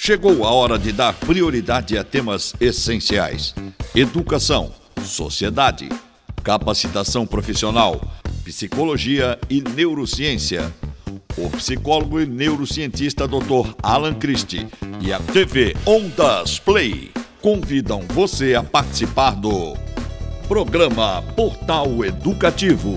Chegou a hora de dar prioridade a temas essenciais: educação, sociedade, capacitação profissional, psicologia e neurociência. O psicólogo e neurocientista Dr. Alan Christie e a TV Ondas Play convidam você a participar do programa Portal Educativo.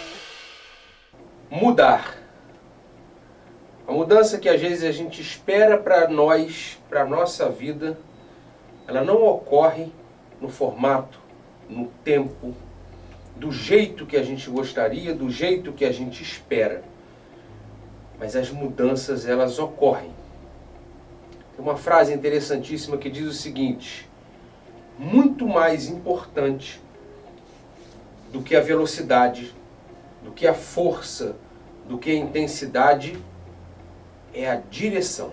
Mudar. A mudança que às vezes a gente espera para nós, para a nossa vida, ela não ocorre no formato, no tempo, do jeito que a gente gostaria, do jeito que a gente espera. Mas as mudanças, elas ocorrem. Tem uma frase interessantíssima que diz o seguinte: muito mais importante do que a velocidade, do que a força, do que a intensidade, é a direção.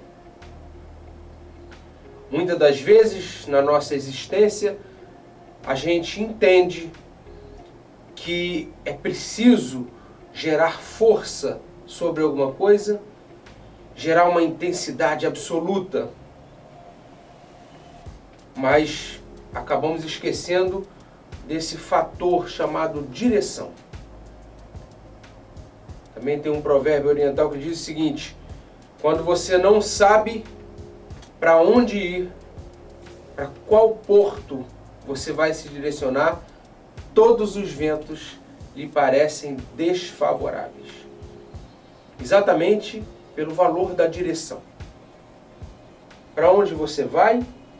Muitas das vezes, na nossa existência, a gente entende que é preciso gerar força sobre alguma coisa, gerar uma intensidade absoluta, mas acabamos esquecendo desse fator chamado direção. Também tem um provérbio oriental que diz o seguinte: quando você não sabe para onde ir, para qual porto você vai se direcionar, todos os ventos lhe parecem desfavoráveis. Exatamente pelo valor da direção. Para onde você vai?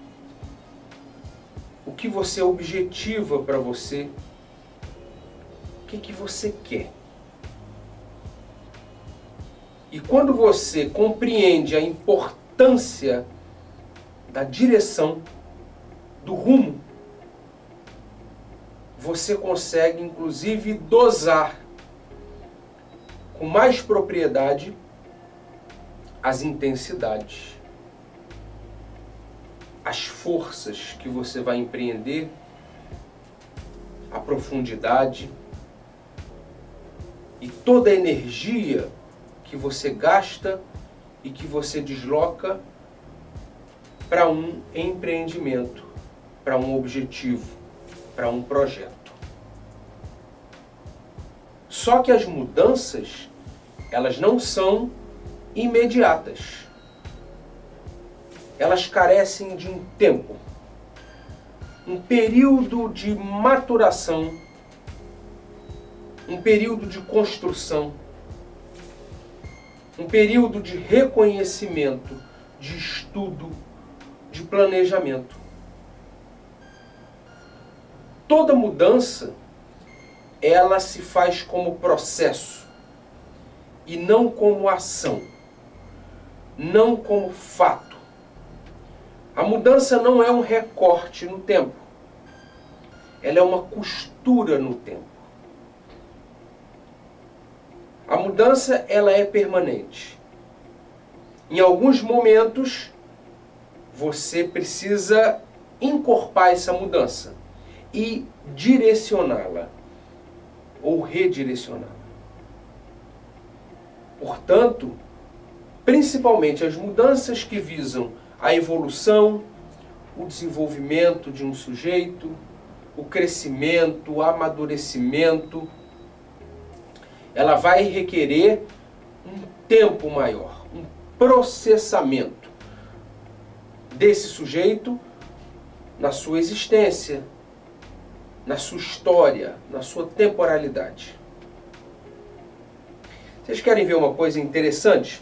O que você objetiva para você? O que você quer? E quando você compreende a importância da direção, do rumo, você consegue inclusive dosar com mais propriedade as intensidades, as forças que você vai empreender, a profundidade e toda a energia que você gasta e que você desloca para um empreendimento, para um objetivo, para um projeto. Só que as mudanças, elas não são imediatas. Elas carecem de um tempo, um período de maturação, um período de construção, um período de reconhecimento, de estudo, de planejamento. Toda mudança, ela se faz como processo e não como ação, não como fato. A mudança não é um recorte no tempo, ela é uma costura no tempo. A mudança, ela é permanente. Em alguns momentos, você precisa encorpar essa mudança e direcioná-la ou redirecioná-la. Portanto, principalmente as mudanças que visam a evolução, o desenvolvimento de um sujeito, o crescimento, o amadurecimento, ela vai requerer um tempo maior, um processamento desse sujeito na sua existência, na sua história, na sua temporalidade. Vocês querem ver uma coisa interessante?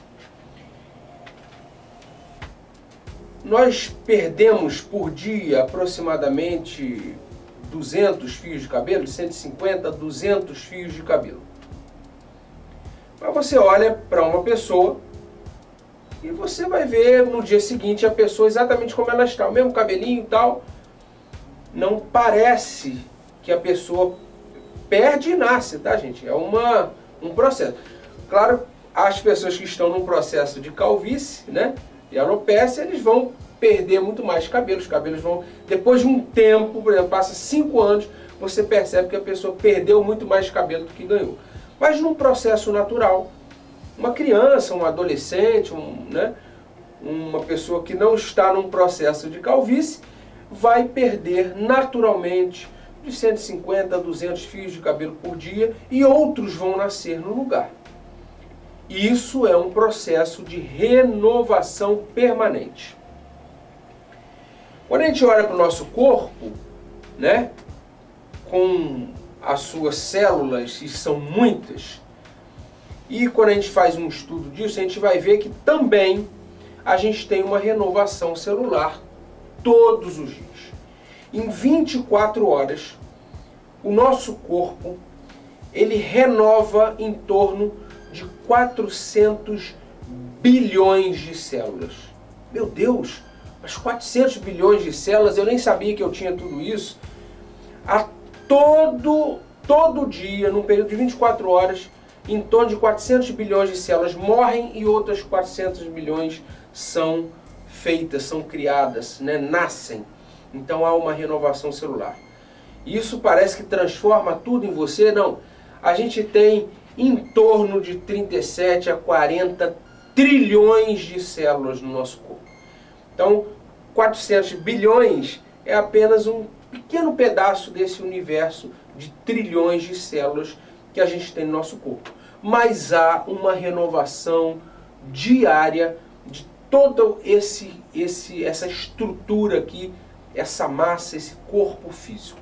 Nós perdemos por dia aproximadamente 200 fios de cabelo, 150, 200 fios de cabelo. Mas você olha para uma pessoa e você vai ver no dia seguinte a pessoa exatamente como ela está, o mesmo cabelinho e tal. Não parece que a pessoa perde e nasce, tá, gente? É um processo. Claro, as pessoas que estão num processo de calvície, né, e alopecia, eles vão perder muito mais cabelo. Os cabelos vão, depois de um tempo, por exemplo, passa 5 anos, você percebe que a pessoa perdeu muito mais cabelo do que ganhou. Mas num processo natural, uma criança, um adolescente, uma pessoa que não está num processo de calvície vai perder naturalmente de 150 a 200 fios de cabelo por dia e outros vão nascer no lugar. Isso é um processo de renovação permanente. Quando a gente olha para o nosso corpo, né, com as suas células, e são muitas, e quando a gente faz um estudo disso, a gente vai ver que também a gente tem uma renovação celular todos os dias. Em 24 horas, o nosso corpo, ele renova em torno de 400 bilhões de células. Meu Deus, mas 400 bilhões de células, eu nem sabia que eu tinha tudo isso. A todo dia, num período de 24 horas, em torno de 400 bilhões de células morrem e outras 400 bilhões são feitas, são criadas, né, nascem. Então há uma renovação celular. Isso parece que transforma tudo em você? Não. A gente tem em torno de 37 a 40 trilhões de células no nosso corpo. Então, 400 bilhões é apenas um pequeno pedaço desse universo de trilhões de células que a gente tem no nosso corpo. Mas há uma renovação diária de toda essa estrutura aqui, essa massa, esse corpo físico.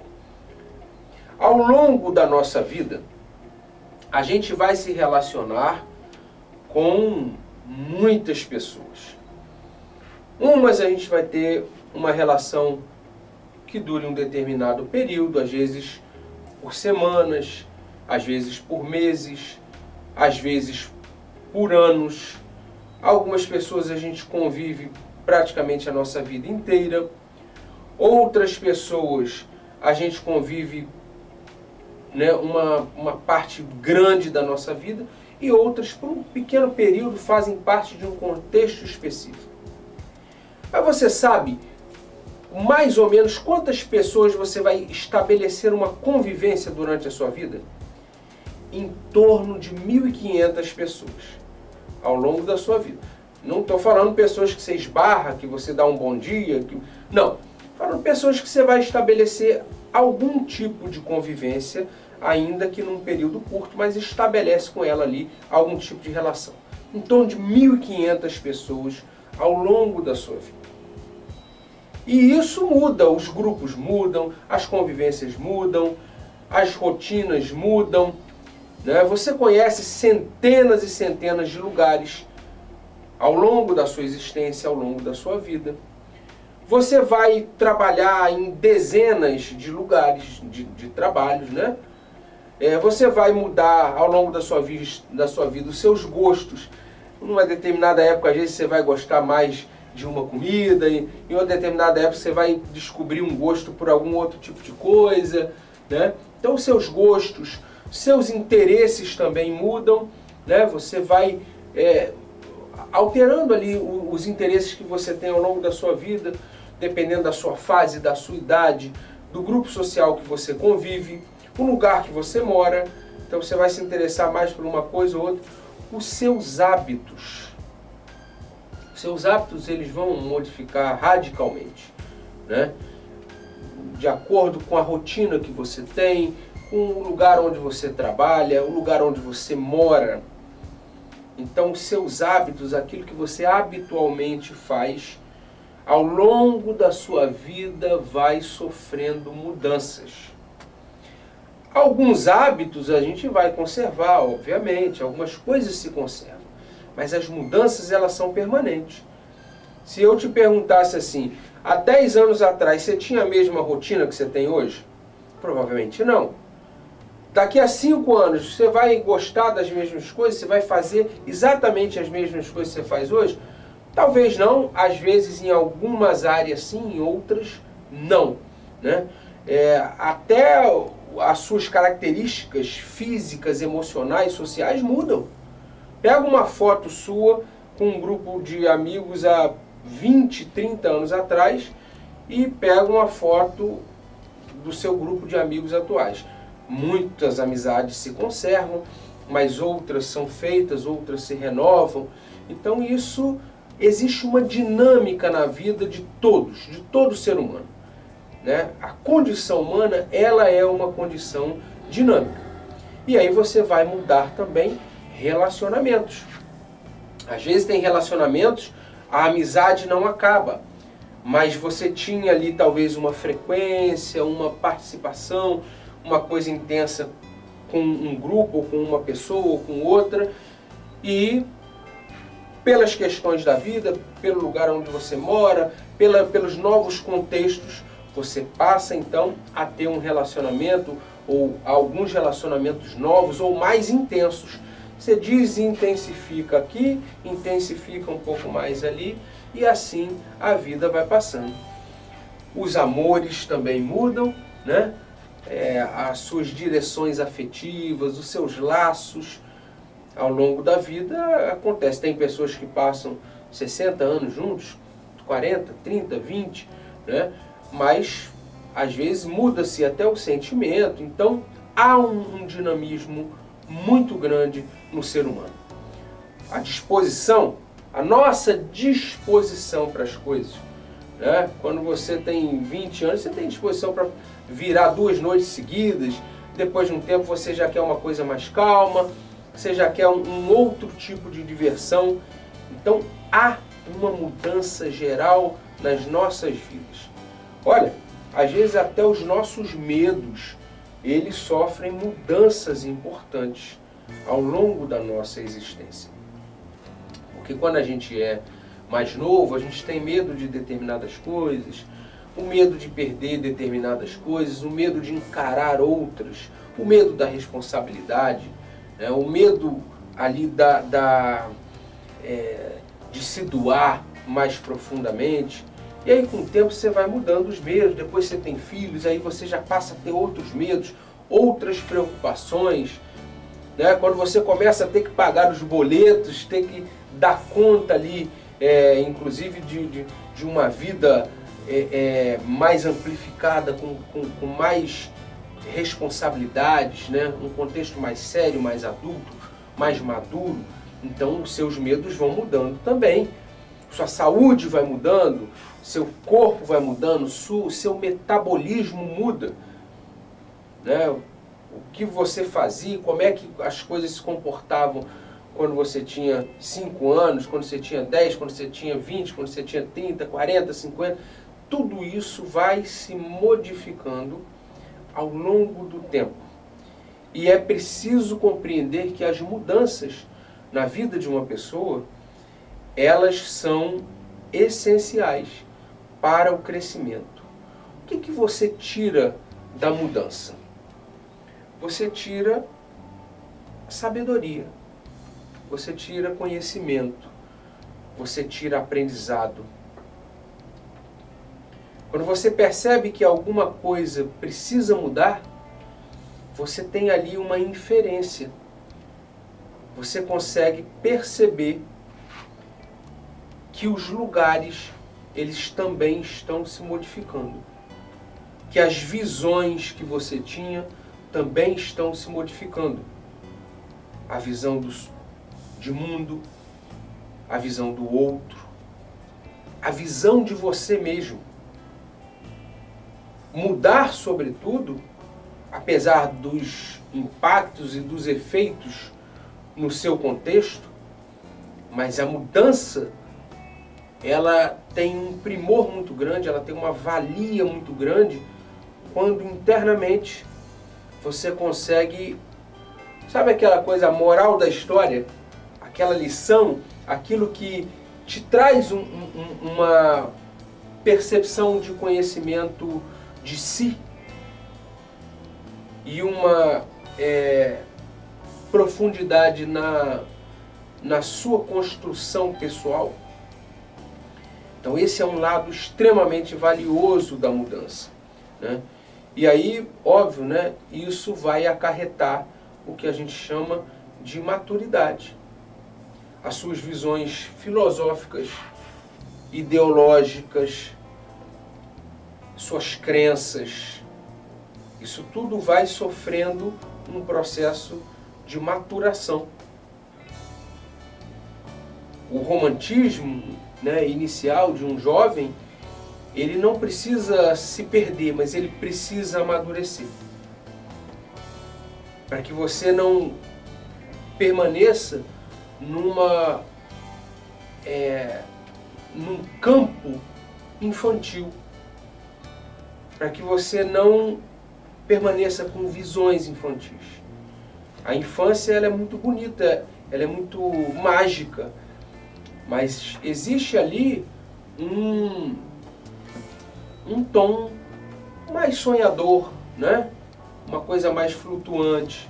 Ao longo da nossa vida, a gente vai se relacionar com muitas pessoas. Umas a gente vai ter uma relação que dure um determinado período, às vezes por semanas, às vezes por meses, às vezes por anos. Algumas pessoas a gente convive praticamente a nossa vida inteira. Outras pessoas a gente convive, né, uma parte grande da nossa vida, e outras por um pequeno período fazem parte de um contexto específico. Mas você sabe mais ou menos quantas pessoas você vai estabelecer uma convivência durante a sua vida? Em torno de 1.500 pessoas ao longo da sua vida. Não estou falando pessoas que você esbarra, que você dá um bom dia, não. Falando pessoas que você vai estabelecer algum tipo de convivência, ainda que num período curto, mas estabelece com ela ali algum tipo de relação. Em torno de 1.500 pessoas ao longo da sua vida. E isso muda, os grupos mudam, as convivências mudam, as rotinas mudam, né? Você conhece centenas e centenas de lugares ao longo da sua existência, ao longo da sua vida. Você vai trabalhar em dezenas de lugares de trabalhos, né? Você vai mudar ao longo da sua vida os seus gostos. Numa determinada época, às vezes, você vai gostar mais de uma comida, e em outra determinada época você vai descobrir um gosto por algum outro tipo de coisa, né? Então, seus gostos, seus interesses também mudam, né? Você vai alterando ali os interesses que você tem ao longo da sua vida, dependendo da sua fase, da sua idade, do grupo social que você convive, o lugar que você mora. Então você vai se interessar mais por uma coisa ou outra. Os seus hábitos. Seus hábitos, eles vão modificar radicalmente, né? De acordo com a rotina que você tem, com o lugar onde você trabalha, o lugar onde você mora. Então, seus hábitos, aquilo que você habitualmente faz, ao longo da sua vida vai sofrendo mudanças. Alguns hábitos a gente vai conservar, obviamente, algumas coisas se conservam, mas as mudanças, elas são permanentes. Se eu te perguntasse assim, há 10 anos atrás você tinha a mesma rotina que você tem hoje? Provavelmente não. Daqui a 5 anos você vai gostar das mesmas coisas? Você vai fazer exatamente as mesmas coisas que você faz hoje? Talvez não, às vezes em algumas áreas sim, em outras não, né? Até as suas características físicas, emocionais, sociais mudam. Pega uma foto sua com um grupo de amigos há 20, 30 anos atrás e pega uma foto do seu grupo de amigos atuais. Muitas amizades se conservam, mas outras são feitas, outras se renovam. Então isso existe uma dinâmica na vida de todos, de todo ser humano, né? A condição humana, ela é uma condição dinâmica. E aí você vai mudar também relacionamentos. Às vezes tem relacionamentos, a amizade não acaba, mas você tinha ali talvez uma frequência, uma participação, uma coisa intensa com um grupo, ou com uma pessoa, ou com outra, e pelas questões da vida, pelo lugar onde você mora, pelos novos contextos, você passa então a ter um relacionamento, ou alguns relacionamentos novos, ou mais intensos. Você desintensifica aqui, intensifica um pouco mais ali, e assim a vida vai passando. Os amores também mudam, né? As suas direções afetivas, os seus laços ao longo da vida acontece. Tem pessoas que passam 60 anos juntos, 40, 30, 20, né? Mas às vezes muda-se até o sentimento. Então há um dinamismo muito grande no ser humano. A disposição, a nossa disposição para as coisas, né? Quando você tem 20 anos, você tem disposição para virar 2 noites seguidas. Depois de um tempo você já quer uma coisa mais calma, você já quer um outro tipo de diversão. Então há uma mudança geral nas nossas vidas. Olha, às vezes até os nossos medos, eles sofrem mudanças importantes ao longo da nossa existência. Porque quando a gente é mais novo, a gente tem medo de determinadas coisas, o medo de perder determinadas coisas, o medo de encarar outras, o medo da responsabilidade, né? O medo ali de se doar mais profundamente. E aí com o tempo você vai mudando os medos, depois você tem filhos, aí você já passa a ter outros medos, outras preocupações, né? Quando você começa a ter que pagar os boletos, ter que dar conta ali, inclusive de uma vida mais amplificada, com mais responsabilidades, né? Um contexto mais sério, mais adulto, mais maduro. Então os seus medos vão mudando também, sua saúde vai mudando, seu corpo vai mudando, seu metabolismo muda, né? O que você fazia, como é que as coisas se comportavam quando você tinha 5 anos, quando você tinha 10, quando você tinha 20, quando você tinha 30, 40, 50, tudo isso vai se modificando ao longo do tempo. E é preciso compreender que as mudanças na vida de uma pessoa, elas são essenciais para o crescimento. O que você tira da mudança? Você tira sabedoria, você tira conhecimento, você tira aprendizado. Quando você percebe que alguma coisa precisa mudar, você tem ali uma inferência. Você consegue perceber que os lugares, eles também estão se modificando. Que as visões que você tinha também estão se modificando. A visão de mundo, a visão do outro, a visão de você mesmo. Mudar, sobretudo, apesar dos impactos e dos efeitos no seu contexto, mas a mudança, ela tem um primor muito grande, ela tem uma valia muito grande quando internamente você consegue, sabe aquela coisa, a moral da história, aquela lição, aquilo que te traz uma percepção de conhecimento de si e uma profundidade na sua construção pessoal. Então esse é um lado extremamente valioso da mudança, né? E aí, óbvio, né, isso vai acarretar o que a gente chama de maturidade. As suas visões filosóficas, ideológicas, suas crenças, isso tudo vai sofrendo um processo de maturação. O romantismo, né, inicial de um jovem, ele não precisa se perder, mas ele precisa amadurecer. Para que você não permaneça num campo infantil. Para que você não permaneça com visões infantis. A infância ela é muito bonita, ela é muito mágica, mas existe ali um tom mais sonhador, né? Uma coisa mais flutuante,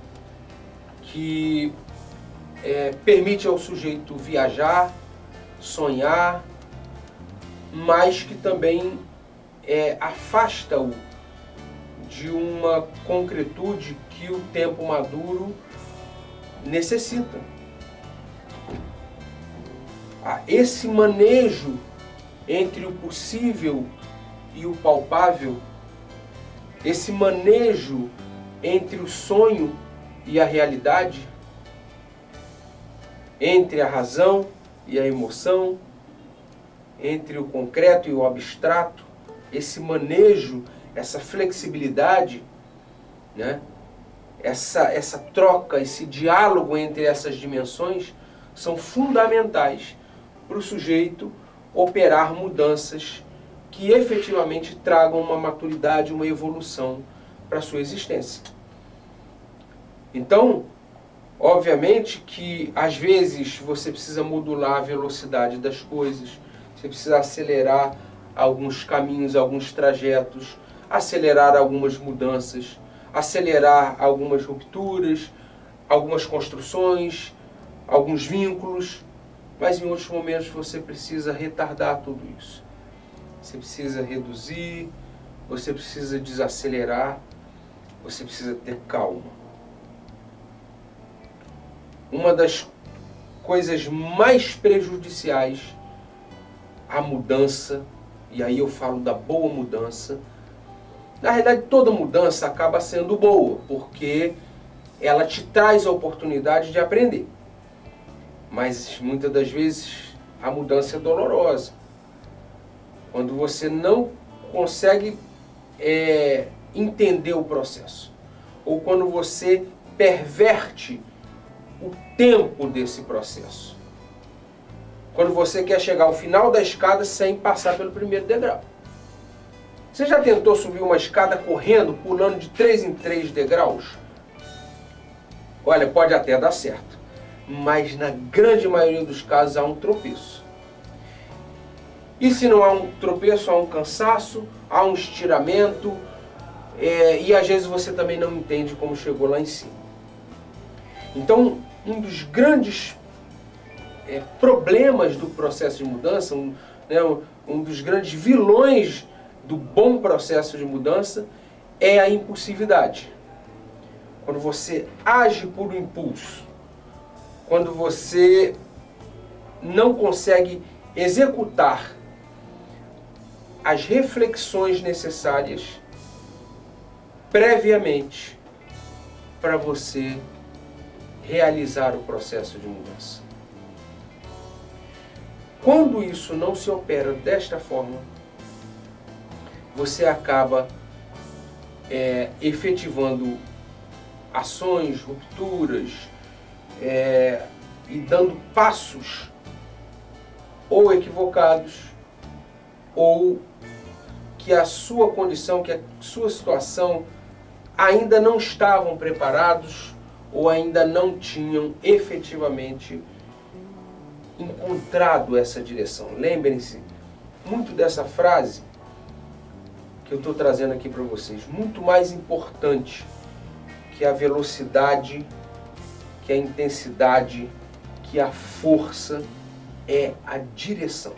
que permite ao sujeito viajar, sonhar, mas que também afasta-o de uma concretude que o tempo maduro necessita. Esse manejo entre o possível e o palpável, esse manejo entre o sonho e a realidade, entre a razão e a emoção, entre o concreto e o abstrato, esse manejo, essa flexibilidade, né? Essa troca, esse diálogo entre essas dimensões são fundamentais para o sujeito operar mudanças que efetivamente tragam uma maturidade, uma evolução para a sua existência. Então, obviamente que às vezes você precisa modular a velocidade das coisas, você precisa acelerar alguns caminhos, alguns trajetos, acelerar algumas mudanças, acelerar algumas rupturas, algumas construções, alguns vínculos, mas em outros momentos você precisa retardar tudo isso. Você precisa reduzir, você precisa desacelerar, você precisa ter calma. Uma das coisas mais prejudiciais à mudança, e aí eu falo da boa mudança, na realidade toda mudança acaba sendo boa, porque ela te traz a oportunidade de aprender. Mas muitas das vezes a mudança é dolorosa. Quando você não consegue entender o processo. Ou quando você perverte o tempo desse processo. Quando você quer chegar ao final da escada sem passar pelo primeiro degrau. Você já tentou subir uma escada correndo, pulando de 3 em 3 degraus? Olha, pode até dar certo. Mas na grande maioria dos casos há um tropeço. E se não há um tropeço, há um cansaço, há um estiramento, e às vezes você também não entende como chegou lá em cima. Então, um dos grandes problemas do processo de mudança, um dos grandes vilões do bom processo de mudança é a impulsividade. Quando você age por impulso, quando você não consegue executar as reflexões necessárias previamente para você realizar o processo de mudança. Quando isso não se opera desta forma, você acaba efetivando ações, rupturas, e dando passos ou equivocados, ou que a sua condição, que a sua situação ainda não estavam preparados ou ainda não tinham efetivamente encontrado essa direção. Lembrem-se muito dessa frase que eu estou trazendo aqui para vocês. Muito mais importante que a velocidade, que a intensidade, que a força é a direção.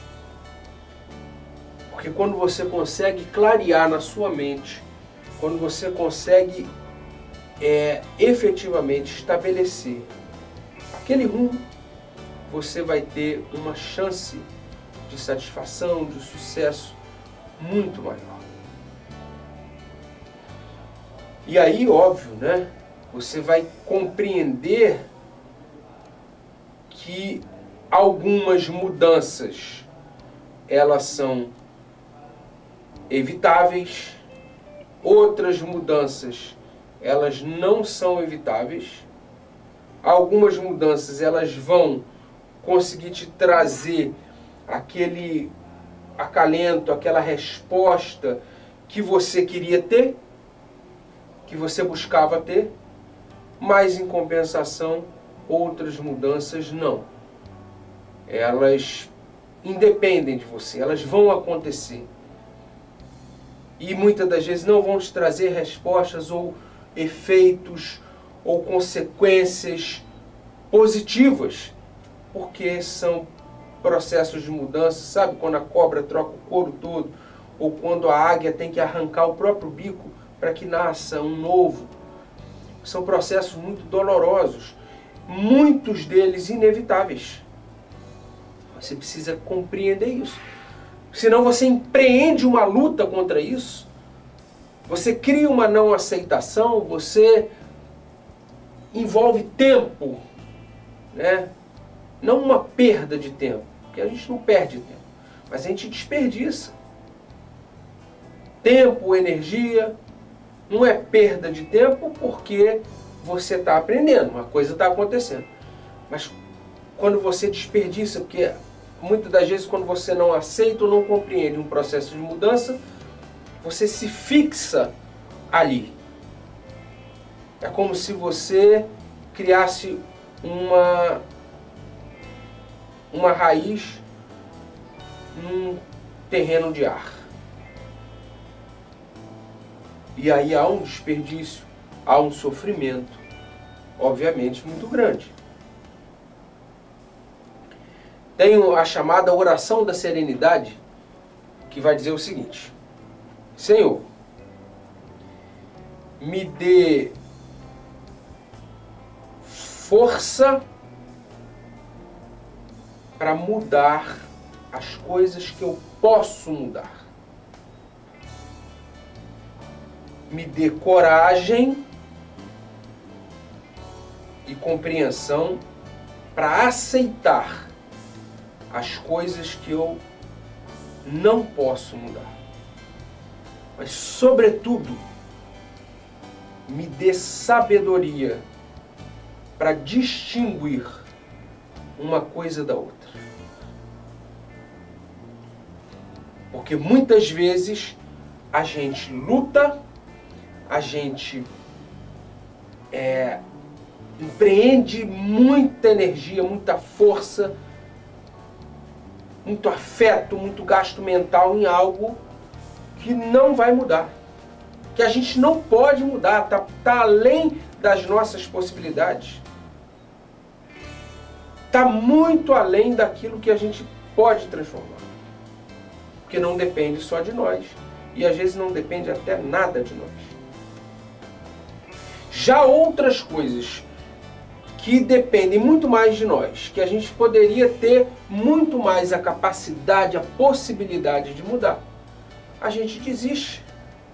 Porque quando você consegue clarear na sua mente, quando você consegue efetivamente estabelecer aquele rumo, você vai ter uma chance de satisfação, de sucesso muito maior. E aí, óbvio, né? Você vai compreender que algumas mudanças, elas são evitáveis, outras mudanças, elas não são evitáveis. Algumas mudanças, elas vão conseguir te trazer aquele acalento, aquela resposta que você queria ter, que você buscava ter, mas em compensação, outras mudanças não. Elas independem de você, elas vão acontecer. E muitas das vezes não vão te trazer respostas ou efeitos ou consequências positivas, porque são processos de mudança, sabe? Quando a cobra troca o couro todo, ou quando a águia tem que arrancar o próprio bico para que nasça um novo. São processos muito dolorosos, muitos deles inevitáveis. Você precisa compreender isso. Senão você empreende uma luta contra isso, você cria uma não aceitação, você envolve tempo, né? Não uma perda de tempo, porque a gente não perde tempo, mas a gente desperdiça. Tempo, energia, não é perda de tempo porque você está aprendendo, uma coisa está acontecendo. Mas quando você desperdiça, porque muitas das vezes quando você não aceita ou não compreende um processo de mudança, você se fixa ali. É como se você criasse uma raiz num terreno de ar. E aí há um desperdício, há um sofrimento, obviamente, muito grande. Tenho a chamada oração da serenidade, que vai dizer o seguinte: Senhor, me dê força para mudar as coisas que eu posso mudar. Me dê coragem e compreensão para aceitar as coisas que eu não posso mudar. Mas, sobretudo, me dê sabedoria para distinguir uma coisa da outra. Porque muitas vezes a gente luta, a gente empreende muita energia, muita força, muito afeto, muito gasto mental em algo que não vai mudar, que a gente não pode mudar, tá além das nossas possibilidades, tá muito além daquilo que a gente pode transformar, porque não depende só de nós e às vezes não depende até nada de nós. Já outras coisas que dependem muito mais de nós, que a gente poderia ter muito mais a capacidade, a possibilidade de mudar, a gente desiste.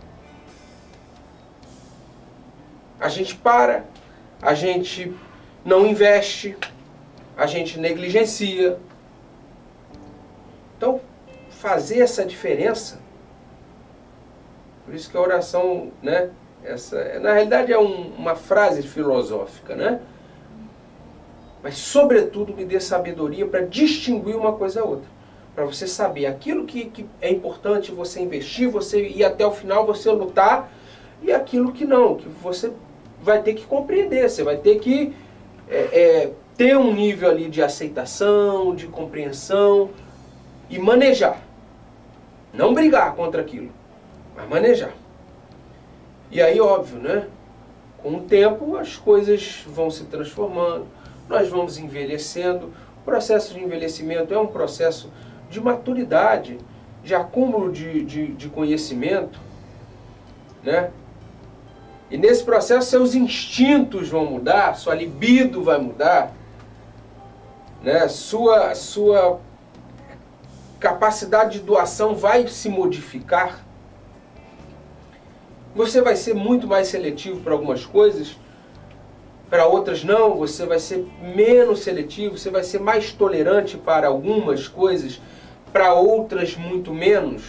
A gente para, a gente não investe, a gente negligencia. Então, fazer essa diferença, por isso que a oração, né, na realidade é uma frase filosófica, né? Mas, sobretudo, me dê sabedoria para distinguir uma coisa da outra. Para você saber aquilo que é importante você investir, você ir até o final, você lutar, e aquilo que não, que você vai ter que compreender, você vai ter que ter um nível ali de aceitação, de compreensão e manejar. Não brigar contra aquilo, mas manejar. E aí, óbvio, né? Com o tempo as coisas vão se transformando, nós vamos envelhecendo. O processo de envelhecimento é um processo de maturidade, de acúmulo de conhecimento, né? E nesse processo seus instintos vão mudar, sua libido vai mudar, né? Sua capacidade de doação vai se modificar. Você vai ser muito mais seletivo para algumas coisas, para outras não, você vai ser menos seletivo, você vai ser mais tolerante para algumas coisas, para outras muito menos.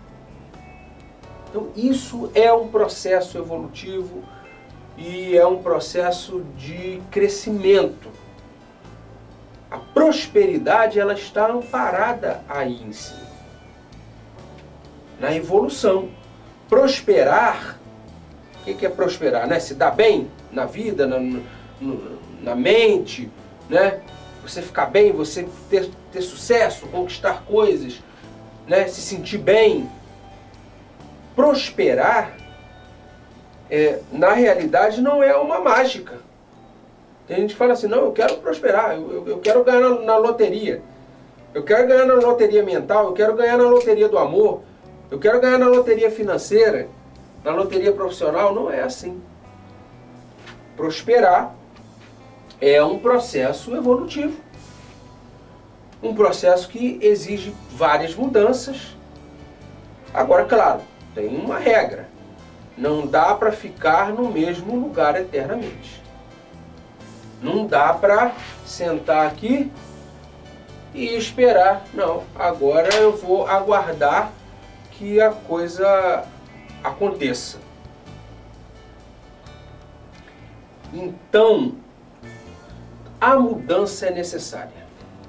Então isso é um processo evolutivo e é um processo de crescimento. A prosperidade, ela está amparada aí em cima, na evolução. Prosperar, o que é prosperar? Né? Se dar bem na vida, na mente, né? Você ficar bem, você ter sucesso, conquistar coisas, né? Se sentir bem. Prosperar, na realidade, não é uma mágica. Tem gente que fala assim, não, eu quero prosperar, eu quero ganhar na loteria. Eu quero ganhar na loteria mental, eu quero ganhar na loteria do amor, eu quero ganhar na loteria financeira, na loteria profissional. Não é assim. Prosperar é um processo evolutivo. Um processo que exige várias mudanças. Agora, claro, tem uma regra. Não dá para ficar no mesmo lugar eternamente. Não dá para sentar aqui e esperar. Não, agora eu vou aguardar que a coisa aconteça. Então, a mudança é necessária.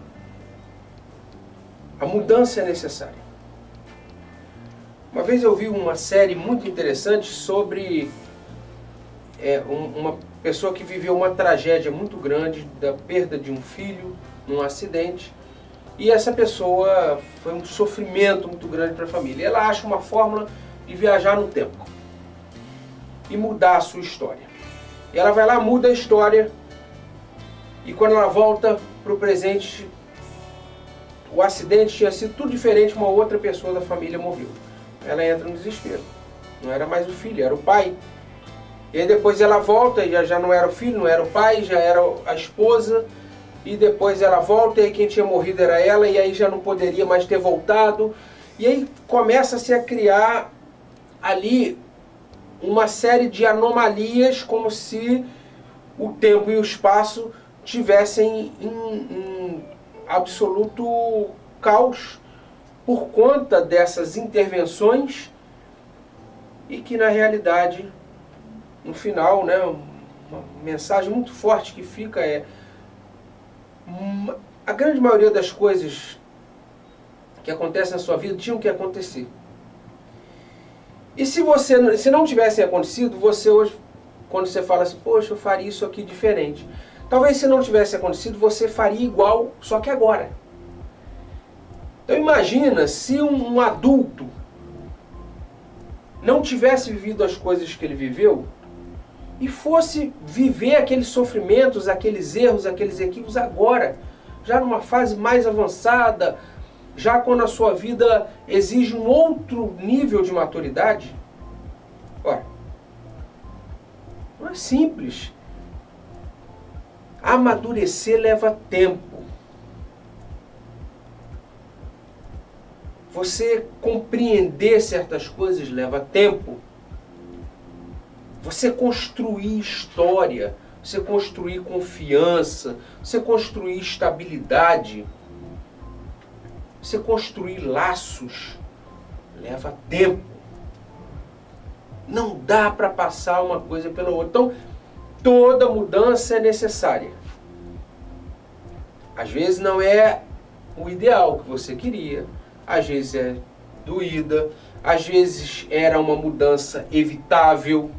A mudança é necessária. Uma vez eu vi uma série muito interessante sobre uma pessoa que viveu uma tragédia muito grande da perda de um filho num acidente. E essa pessoa foi um sofrimento muito grande para a família. Ela acha uma fórmula de viajar no tempo e mudar a sua história. E ela vai lá, muda a história, e quando ela volta para o presente, o acidente tinha sido tudo diferente, uma outra pessoa da família morreu. Ela entra no desespero. Não era mais o filho, era o pai. E aí depois ela volta, e já não era o filho, não era o pai, já era a esposa. E depois ela volta, e aí quem tinha morrido era ela, e aí já não poderia mais ter voltado. E aí começa-se a criar ali uma série de anomalias, como se o tempo e o espaço tivessem em absoluto caos por conta dessas intervenções, e que na realidade, no final, né, uma mensagem muito forte que fica a grande maioria das coisas que acontecem na sua vida tinham que acontecer. E se não tivessem acontecido, você hoje, quando você fala assim, poxa, eu faria isso aqui diferente. Talvez se não tivesse acontecido, você faria igual, só que agora. Então imagina se um adulto não tivesse vivido as coisas que ele viveu e fosse viver aqueles sofrimentos, aqueles erros, aqueles equívocos agora, já numa fase mais avançada, já quando a sua vida exige um outro nível de maturidade. Ora, não é simples. Amadurecer leva tempo. Você compreender certas coisas leva tempo. Você construir história, você construir confiança, você construir estabilidade, você construir laços, leva tempo. Não dá para passar uma coisa pela outra. Então, toda mudança é necessária. Às vezes não é o ideal que você queria, às vezes é doída, às vezes era uma mudança evitável,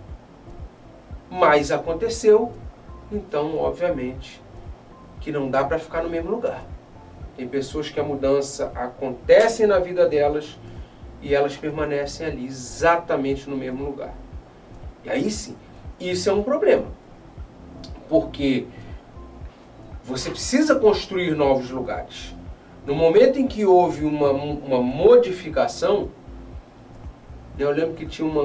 mas aconteceu, então obviamente que não dá para ficar no mesmo lugar. Tem pessoas que a mudança acontece na vida delas e elas permanecem ali exatamente no mesmo lugar. E aí sim, isso é um problema, porque você precisa construir novos lugares. No momento em que houve uma modificação, eu lembro que tinha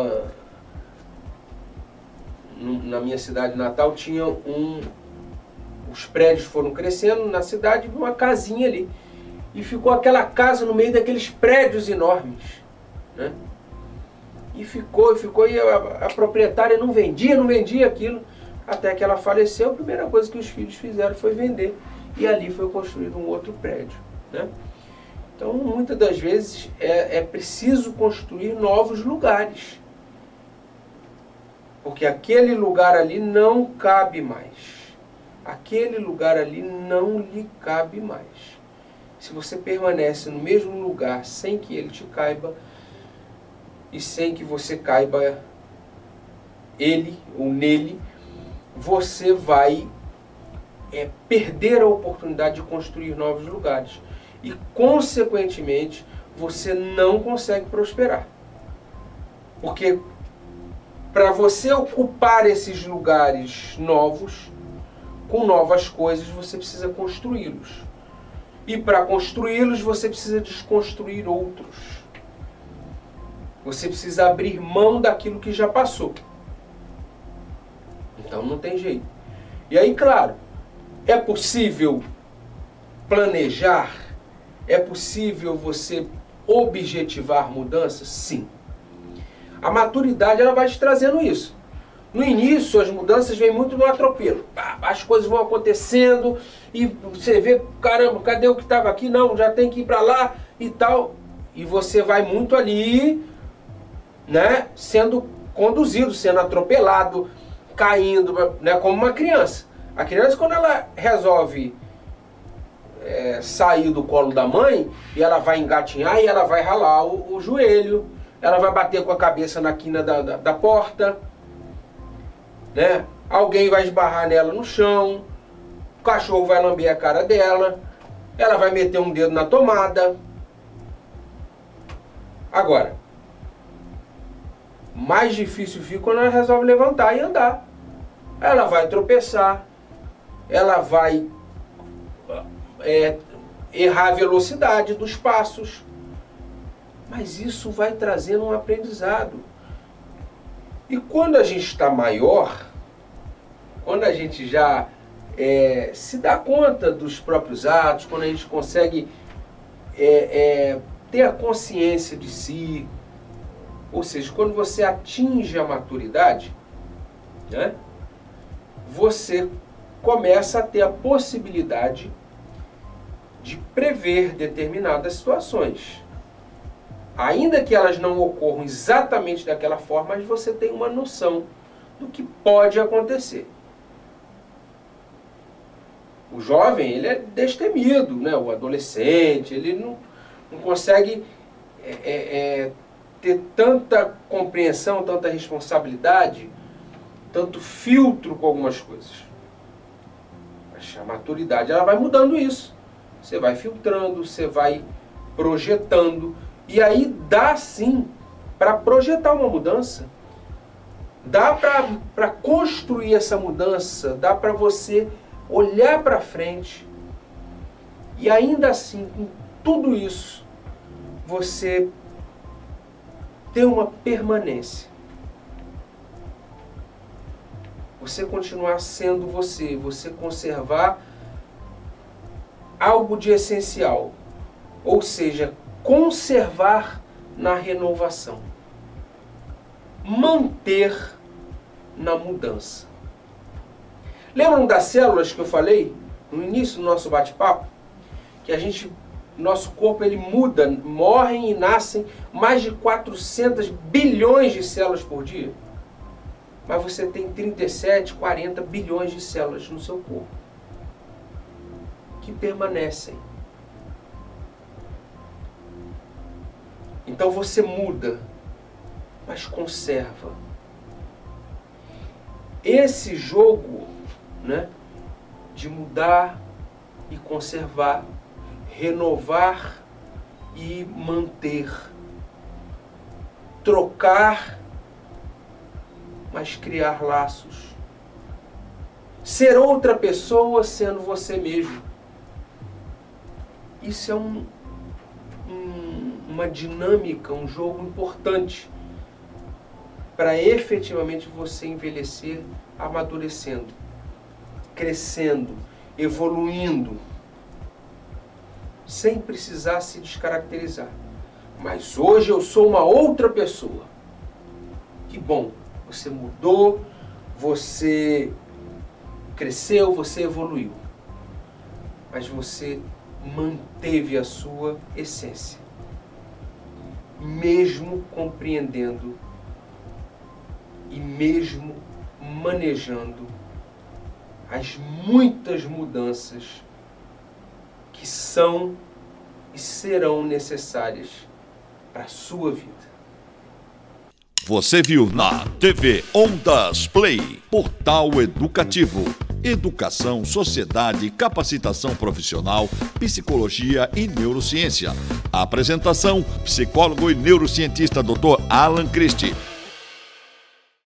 na minha cidade natal, tinha os prédios foram crescendo na cidade, uma casinha ali. E ficou aquela casa no meio daqueles prédios enormes, né? E ficou, e a proprietária não vendia aquilo. até que ela faleceu. A primeira coisa que os filhos fizeram foi vender, e ali foi construído um outro prédio, né? Então, muitas das vezes, é preciso construir novos lugares, porque aquele lugar ali não cabe mais. Aquele lugar ali não lhe cabe mais. Se você permanece no mesmo lugar sem que ele te caiba, e sem que você caiba ele ou nele, você vai perder a oportunidade de construir novos lugares. E, consequentemente, você não consegue prosperar. Porque para você ocupar esses lugares novos, com novas coisas, você precisa construí-los. E para construí-los, você precisa desconstruir outros. Você precisa abrir mão daquilo que já passou. Então não tem jeito. E aí, claro, é possível planejar? É possível você objetivar mudanças? Sim. A maturidade, ela vai te trazendo isso. No início, as mudanças vêm muito no atropelo. As coisas vão acontecendo e você vê, caramba, cadê o que estava aqui? Não, já tem que ir para lá e tal. E você vai muito ali, né, sendo conduzido, sendo atropelado, caindo, né, como uma criança. A criança, quando ela resolve sair do colo da mãe, e ela vai engatinhar e ela vai ralar o joelho, ela vai bater com a cabeça na quina da porta, né? Alguém vai esbarrar nela no chão, o cachorro vai lamber a cara dela, ela vai meter um dedo na tomada. Agora, mais difícil fica quando ela resolve levantar e andar. Ela vai tropeçar, ela vai errar a velocidade dos passos, mas isso vai trazendo um aprendizado. E quando a gente está maior, quando a gente já se dá conta dos próprios atos, quando a gente consegue ter a consciência de si, ou seja, quando você atinge a maturidade, né, você começa a ter a possibilidade de prever determinadas situações. Ainda que elas não ocorram exatamente daquela forma, mas você tem uma noção do que pode acontecer. O jovem, ele é destemido, né? O adolescente, ele não consegue ter tanta compreensão, tanta responsabilidade, tanto filtro com algumas coisas. Mas a maturidade, ela vai mudando isso. Você vai filtrando, você vai projetando. E aí dá sim para projetar uma mudança. Dá para construir essa mudança. Dá para você olhar para frente. E ainda assim, com tudo isso, você ter uma permanência. Você continuar sendo você. Você conservar algo de essencial. Ou seja, conservar na renovação. Manter na mudança. Lembram das células que eu falei no início do nosso bate-papo? Que nosso corpo ele muda, morrem e nascem mais de 400 bilhões de células por dia. Mas você tem 37, 40 bilhões de células no seu corpo que permanecem. Então você muda, mas conserva. Esse jogo, né, de mudar e conservar, renovar e manter, trocar, mas criar laços, ser outra pessoa sendo você mesmo. Isso é uma dinâmica, um jogo importante para efetivamente você envelhecer, amadurecendo, crescendo, evoluindo, sem precisar se descaracterizar. Mas hoje eu sou uma outra pessoa. Que bom, você mudou, você cresceu, você evoluiu, mas você manteve a sua essência, mesmo compreendendo e mesmo manejando as muitas mudanças que são e serão necessárias para a sua vida. Você viu na TV Ondas Play, portal educativo, educação, sociedade, capacitação profissional, psicologia e neurociência. A apresentação, psicólogo e neurocientista Dr. Alan Christie.